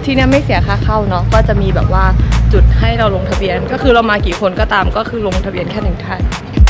ที่นี่ไม่เสียค่าเข้าเนาะก็จะมีแบบว่าจุดให้เราลงทะเบียนก็คือเรามากี่คนก็ตามก็คือลงทะเบียนแค่1 ท่าน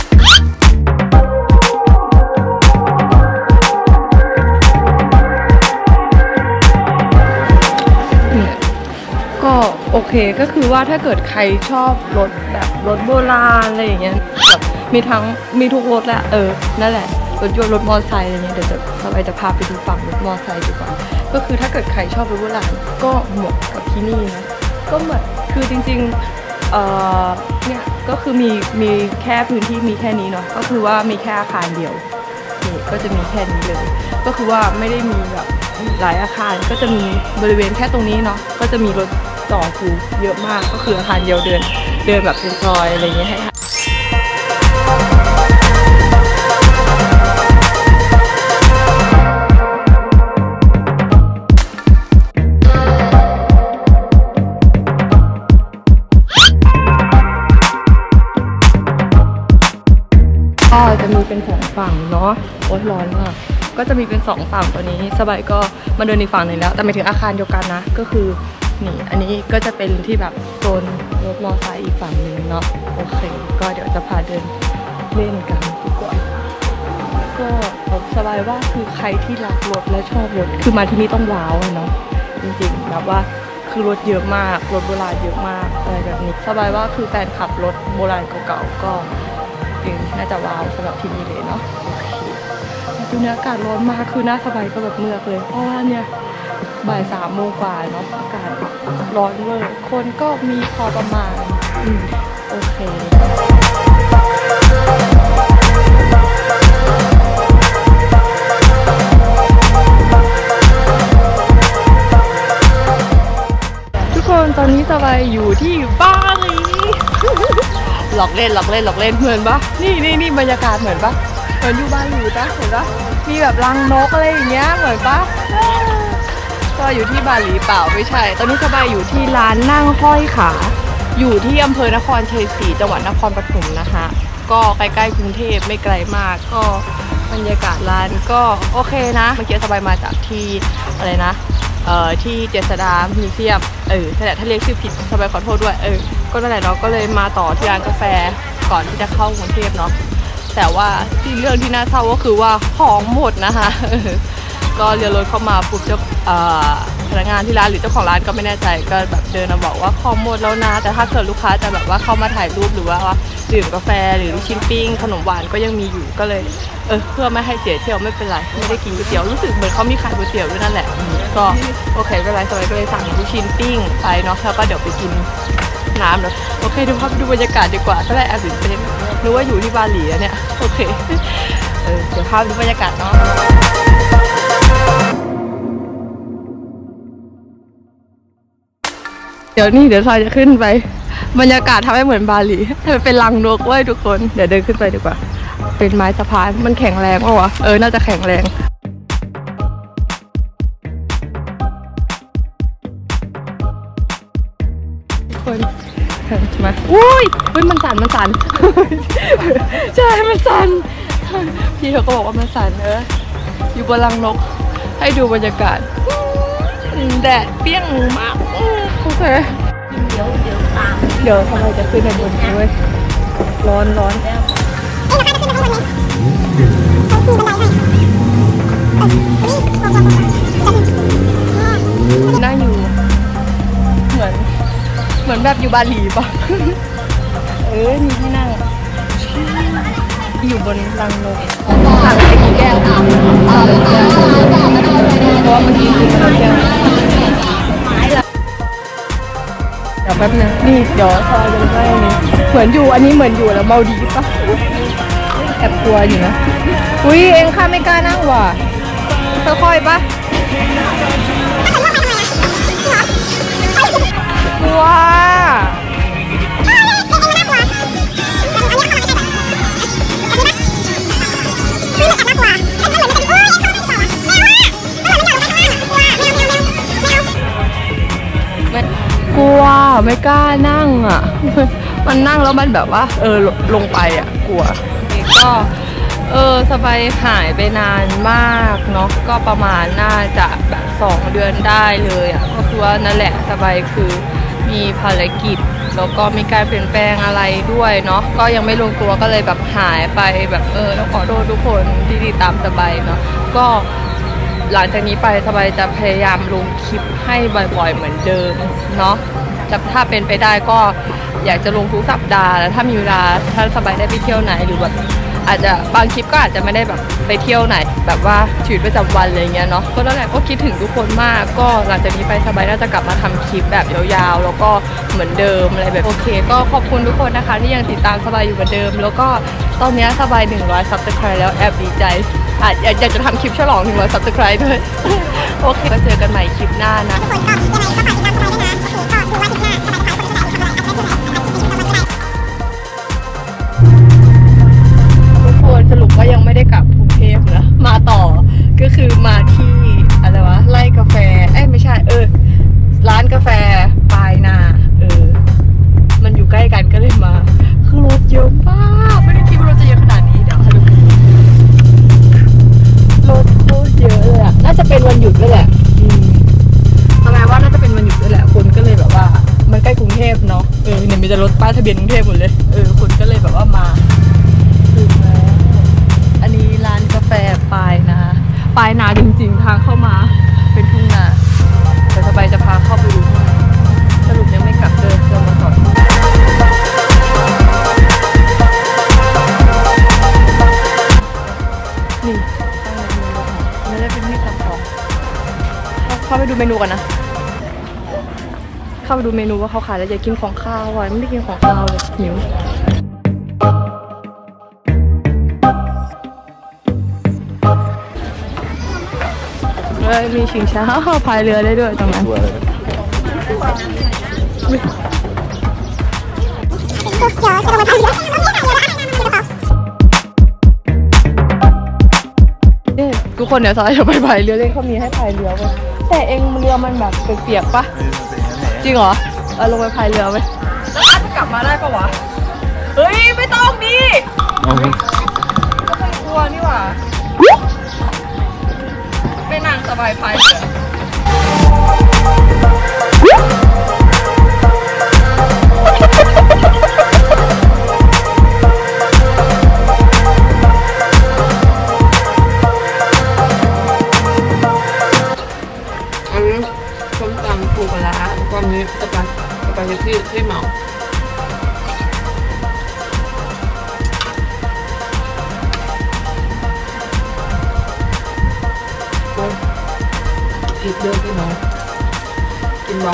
ก็โอเคก็คือว่าถ้าเกิดใครชอบรถแบบรถโบราณอะไรอย่างเงี้ยแบบมีทุกรถแหละนั่นแหละรถยนต์รถมอเตอร์ไซค์อะไรเงี้ยเดี๋ยวสบายจะพาไปดูฝั่งรถมอเตอร์ไซค์ดีกว่าก็คือถ้าเกิดใครชอบรถโบราณก็เหมาะกับที่นี่นะก็เหมือนคือจริงๆเนี่ยก็คือมีแค่พื้นที่มีแค่นี้เนาะก็คือว่ามีแค่อาคารเดียวนี่ก็จะมีแค่นี้เลยก็คือว่าไม่ได้มีแบบหลายอาคารก็จะมีบริเวณแค่ตรงนี้เนาะก็จะมีรถต่อคิวเยอะมากก็คืออาคารเดียวเดินแบบเป็นซอยอะไรอย่างเงี้ยให้ก็จะมีเป็น2 ฝั่งเนาะโอ๊ยร้อนมากก็จะมีเป็น2 ฝั่งตัวนี้สบายก็มาเดินอีกฝั่งหนึ่งแล้วแต่ไม่ถึงอาคารเดียวกันนะก็คือนี่อันนี้ก็จะเป็นที่แบบโซนรถมอเตอร์ไซค์อีกฝั่งหนึ่งเนาะโอเคก็เดี๋ยวจะพาเดินเล่นกันดีกว่าก็สบายว่าคือใครที่รักรถและชอบรถคือมาที่นี่ต้องว้าวเนาะจริงๆแบบว่าคือรถเยอะมากรถโบราณเยอะมากอะไรแบบนี้สบายว่าคือแฟนขับรถโบราณเก่าๆก็จริงน่าจะว้าวสำหรับที่นี่เลยเนาะดูเนี่ยอากาศร้อนมากคือหน้าสบายก็แบบเมือกเลยเพราะว่าเนี่ยบ่าย 3 โมงกว่าเนาะอากาศร้อนเลยคนก็มีพอประมาณโอเคทุกคนตอนนี้สบายอยู่ที่บาหลีหลอกเล่นเหมือนปะนี่บรรยากาศเหมือนปะเหมือนอยู่บาหลีปะเห็นปะมีแบบรังนกอะไรอย่างเงี้ยเหมือนปะก็อยู่ที่บาหลีเปล่าไม่ใช่ตอนนี้สบายอยู่ที่ร้านนั่งห้อยขาอยู่ที่อำเภอนครชัยศรีจังหวัดนครปฐมนะคะก็ใกล้ๆกรุงเทพไม่ไกลมากก็บรรยากาศร้านก็โอเคนะเมื่อกี้สบายมาจากที่อะไรนะที่เจษฎามิวเซียมนั่นแหละถ้าเรียกชื่อผิดสบายขอโทษด้วยก็นั่นแหละเนาะก็เลยมาต่อที่ร้านกาแฟก่อนที่จะเข้ากรุงเทพเนาะแต่ว่าที่เรื่องที่น่าเศร้าก็คือว่าของหมดนะคะก็เรียนรถเข้ามาปุ๊บเจ้าพนักงานที่ร้านหรือเจ้าของร้านก็ไม่แน่ใจก็แบบเดินมาบอกว่าของหมดแล้วนะแต่ถ้าเกิดลูกค้าจะแบบว่าเข้ามาถ่ายรูปหรือว่าดื่มกาแฟหรือชิ้นปิ้งขนมหวานก็ยังมีอยู่ก็เลยเพื่อไม่ให้เสียเที่ยวไม่เป็นไรไม่ได้กินก๋วยเตี๋ยวรู้สึกเหมือนเขามีขายก๋วยเตี๋ยวด้วยนั่นแหละก็โอเคไม่เป็นไรสบายก็เลยสั่งลูกชิ้นปิ้งไปเนาะแล้วก็เดี๋ยวไปกินน้ำเนาะโอเคดูภาพดูบรรยากาศดีกว่าก็เลยแอบตื่นเต้นนึกว่าอยู่ที่บาหลีอะเนี่ยโอเคเดี๋ยวภาพดูบรรยากาศเนาะเดี๋ยวซอยจะขึ้นไปบรรยากาศทำให้เหมือนบาหลีเป็นรังนกเว้ยทุกคนเดี๋ยวเดินขึ้นไปดีกว่าเป็นไม้สะพานมันแข็งแรงป่ะวะน่าจะแข็งแรงทุกคนมาอุ้ยมันสั่นใช่มันสั่นพี่เขาก็บอกว่ามันสั่นอยู่บนรังนกให้ดูบรรยากาศแดดเปรี้ยงมากโอเคเดี๋ยวทำไมจะขึ้นในบนนี้เว้ยร้อนน่าอยู่เหมือนแบบอยู่บาหลีป่ะมีที่นั่งอยู่บนรังนกสั่งไปกี่แก้วเพราะว่าเมื่อกี้กินมาแก้วเดี๋ยวแป๊บนึงนี่เดี๋ยวซอยจะได้นี่เหมือนอยู่อันนี้เหมือนอยู่แล้วเมาดีป่ะแอบกลัวอยู่นะอุ้ยเองข้าไม่กล้านั่งว่ะค่อยๆป่ะกลัวกลัวไม่กล้านั่งอ่ะมันนั่งแล้วมันแบบว่าลงไปอ่ะกลัวก็สบายหายไปนานมากเนาะก็ประมาณน่าจะแบบ2 เดือนได้เลยอ่ะก็คือว่านั่นแหละสบายคือมีภารกิจแล้วก็มีการเปลี่ยนแปลงอะไรด้วยเนาะก็ยังไม่ลงตัวก็เลยแบบหายไปแบบต้องขอโทษทุกคนที่ติดตามสบายเนาะก็หลังจากนี้ไปสบายจะพยายามลงคลิปให้บ่อยๆเหมือนเดิมเนาะถ้าเป็นไปได้ก็อยากจะลงทุกสัปดาห์แล้วถ้ามีเวลาถ้าสบายได้ไปเที่ยวไหนหรือแบบอาจจะบางคลิปก็อาจจะไม่ได้แบบไปเที่ยวไหนแบบว่าชีวิตประจำวันอะไรเงี้ยเนาะก็นั่นแหละก็คิดถึงทุกคนมากก็หลังจากนี้ไปสบายน่าจะกลับมาทำคลิปแบบยาวๆแล้วก็เหมือนเดิมอะไรแบบโอเคก็ขอบคุณทุกคนนะคะที่ยังติดตามสบายอยู่เหมือนเดิมแล้วก็ตอนนี้สบาย100 Subscribe แล้วแอบดีใจอยากจะทำคลิปฉลอง100 Subscribe ด้วย โอเคก็เจอกันใหม่คลิปหน้านะสรุปว่ายังไม่ได้กลับกรุงเทพนะมาต่อก็คือมาที่อะไรวะไร่กาแฟไม่ใช่ร้านกาแฟปลายนามันอยู่ใกล้กันก็เลยมาคือรถเยอะมากไม่ได้คิดว่ารถจะเยอะขนาดนี้เดี๋ยวให้ดูรถโคตรเยอะเลยอ่ะน่าจะเป็นวันหยุดด้วยแหละแสดงว่าน่าจะเป็นวันหยุดด้วยแหละคนก็เลยแบบว่ามันใกล้กรุงเทพเนาะเนี่ยมีแต่รถป้ายทะเบียนกรุงเทพหมดเลยคนก็เลยแบบว่ามาอันนี้ร้านกาแฟปลายนาจริงๆทางเข้ามาเป็นทุ่งนาแต่สบายจะพาเข้าไปดูสรุปยังไม่กลับเลยเดินมาก่อนนี่ไม่ได้เป็นที่ตัดต่อเข้าไปดูเมนูกันนะเข้าไปดูเมนูว่าเขาขายแล้วอยากกินของข้าวอ่ะไม่ได้กินของข้าวเลยหิวมีชิงช้าพายเรือได้ด้วยตรงนั้นทุกคนเดี๋ยวสายจะไปพายเรือเล่นเขามีให้พายเรือไว้แต่เองเรือมันแบบเปียกๆปะจริงเหรอลงไปพายเรือไหมแล้วอาจจะกลับมาได้ปะวะเฮ้ยไม่ต้องดิก็ไม่กลัวนี่หว่าไม่นั่งสบายพายเรืออันนี้ส้มตำปูปลาร้าแล้วก็นี้สปาเกตตี้ที่เหมาอีกเดิมพี่น้องกินบ่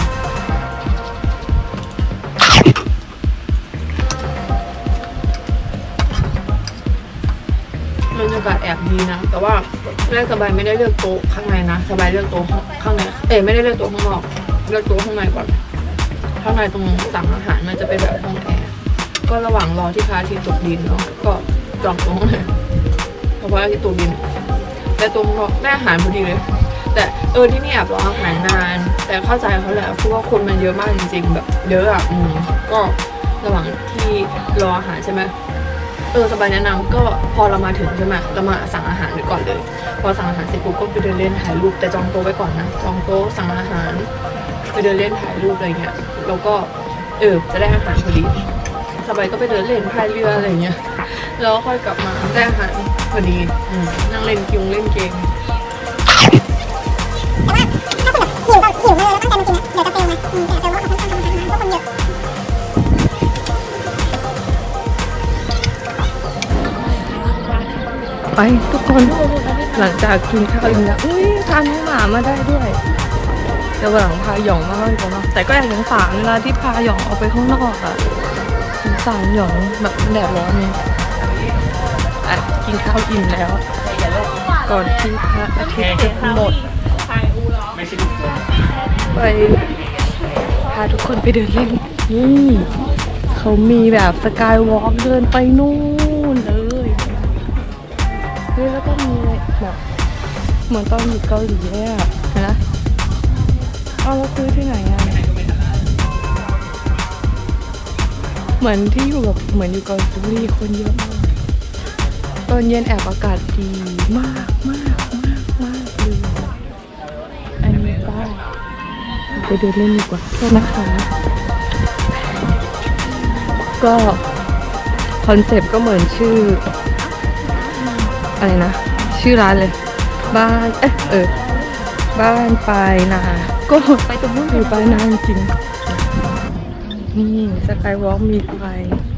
บรรยากาศแอบดีนะแต่ว่าแรกสบายไม่ได้เลือกโต๊ะข้างในนะสบายเลือกโต๊ะข้างในไม่ได้เลือกโต๊ะข้างนอกเลือกโต๊ะข้างในก่อนข้างในตรงสั่งอาหารมันจะเป็นแบบห้องแอร์ก็ระหว่างรอที่พระอาทิตย์ตกดินเนาะก็จองโต๊ะเลยเพราะว่าอาทิตย์ตกดินแต่ตรงได้อาหารพอดีเลยแต่ที่นี่แอบรออาหารนานแต่เข้าใจเขาแหละเพราะว่าคนมันเยอะมากจริงๆแบบเยอะอ่ะก็ระหว่างที่รออาหารใช่ไหมสบายแนะนำก็พอเรามาถึงใช่ไหมเรามาสั่งอาหารไว้ก่อนเลยพอสั่งอาหารเสร็จปุ๊บก็ไปเดินเล่นถ่ายรูปแต่จองโต๊ะไว้ก่อนนะจองโต๊ะสั่งอาหารไปเดินเล่นถ่ายรูปอะไรเงี้ยแล้วก็จะได้อาหารพอดีสบายก็ไปเดินเล่นพายเรืออะไรเงี้ยแล้วค่อยกลับมาได้อาหารพอดีนั่งเล่นเกมแต่ว่าถ้าหิวมากแล้วตั้งใจมากินนะเดี๋ยวจะเฟลนะแต่ว่าเขาต้องทำอาหารเพราะคนเยอะไปทุกคนหลังจากกินข้าวอิ่มแล้วพาน้องหมามาได้ด้วยแต่วันหลังพาหยองมาดีกว่าแต่ก็อยากสงสารเวลาที่พาหยองออกไปข้างนอกอ่ะสงสารหยองแบบแดดร้อนนี่กินข้าวอิ่มแล้วก่อนที่พระอาทิตย์จะหมดไปพาทุกคนไปเดินเล่นนี่เขามีแบบสกายวอล์กเดินไปนู่นเลยแล้วก็มีแบบเหมือนตอนอยู่เกาหลีเลยอ่ะนะแล้วซื้อที่ไหนอ่ะเหมือนที่อยู่แบบเหมือนอยู่เกาหลีคนเยอะมากตอนเย็นแอบอากาศดีมากเลยอันนี้ก็ไปเดินเล่นดีกว่าโทษนะคะก็คอนเซปต์ก็เหมือนชื่ออะไรนะชื่อร้านเลยบ้านบ้านปลายนาก็ไปตรงนู้นอยู่ปลายนาจริงนี่สกายวอล์กมีไฟ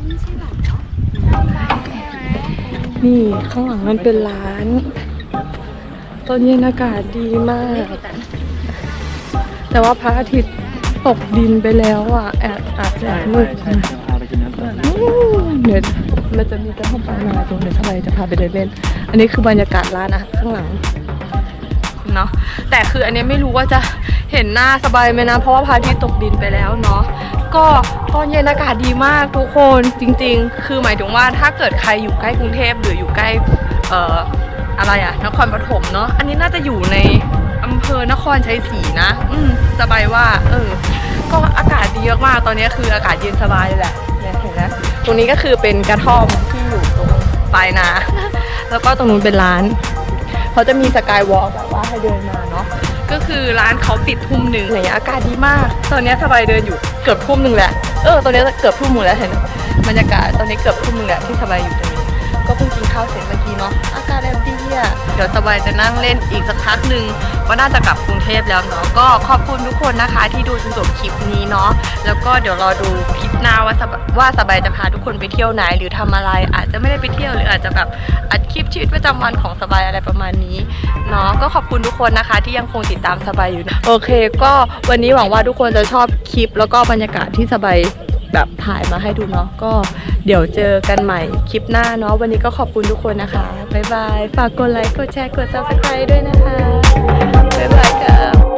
นี่ข้างหลังมันเป็นร้านตอนเย็นอากาศดีมากแต่ว่าพระอาทิตย์ตกดินไปแล้วอ่ะอาจจะมืดเดี๋ยวเราจะมีกระท่อมปลายนาตรงนี้ทำไมจะพาไปเดินเล่นอันนี้คือบรรยากาศร้านอะข้างหลังเนาะแต่คืออันนี้ไม่รู้ว่าจะเห็นหน้าสบายไหมนะเพราะว่าพระอาทิตย์ตกดินไปแล้วเนาะก็ตอนเย็นอากาศดีมากทุกคนจริงๆคือหมายถึงว่าถ้าเกิดใครอยู่ใกล้กรุงเทพหรืออยู่ใกล้อะไรอะนครปฐมเนาะอันนี้น่าจะอยู่ในอำเภอนครชัยศรีนะสบายว่าก็อากาศดีมากๆตอนนี้คืออากาศเย็นสบายเลยแหละเห็นไหมตรงนี้ก็คือเป็นกระท่อมที่อยู่ตรงปลายนาแล้วก็ตรงนู้นเป็นร้านเขาจะมีสกายวอล์กแบบว่าให้เดินมาเนาะก็คือร้านเขาปิดทุ่มหนึ่งไหนอากาศดีมากตอนนี้สบายเดินอยู่เกือบทุ่มหนึ่งแหละตอนนี้เกือบทุ่มหนึ่งแล้วเห็นบรรยากาศตอนนี้เกือบทุ่มหนึ่งแล้วที่สบายอยู่ตรงนี้ก็เพิ่งกินข้าวเสร็จเมื่อกี้เนาะอากาศแบบดีอ่ะเดี๋ยวสบายจะนั่งเล่นอีกสักพักหนึ่งก็น่าจะกลับกรุงเทพแล้วเนาะก็ขอบคุณทุกคนนะคะที่ดูจนจบคลิปนี้เนาะแล้วก็เดี๋ยวรอดูคลิปหน้าว่าสบายจะพาทุกคนไปเที่ยวไหนหรือทำอะไรอาจจะไม่ได้ไปเที่ยวหรืออาจจะแบบอัดคลิปชีวิตประจำวันของสบายอะไรประมาณนี้เนาะก็ขอบคุณทุกคนนะคะที่ยังคงติดตามสบายอยู่โอเคก็วันนี้หวังว่าทุกคนจะชอบคลิปแล้วก็บรรยากาศที่สบายแบบถ่ายมาให้ดูเนาะก็เดี๋ยวเจอกันใหม่คลิปหน้าเนาะวันนี้ก็ขอบคุณทุกคนนะคะบ๊ายบายฝากกดไลค์กดแชร์กด Subscribe ด้วยนะคะบ๊ายบายค่ะ